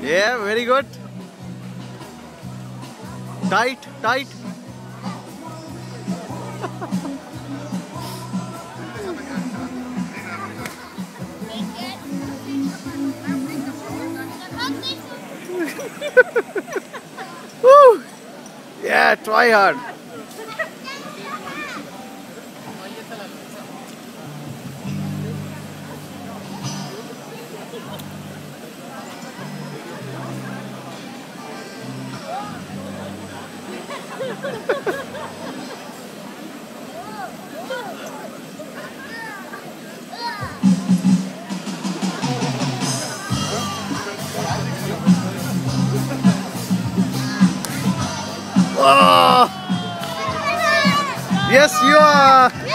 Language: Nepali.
Yeah, very good. Tight, tight. Woo! Yeah, try hard. Oh! Yes, you are.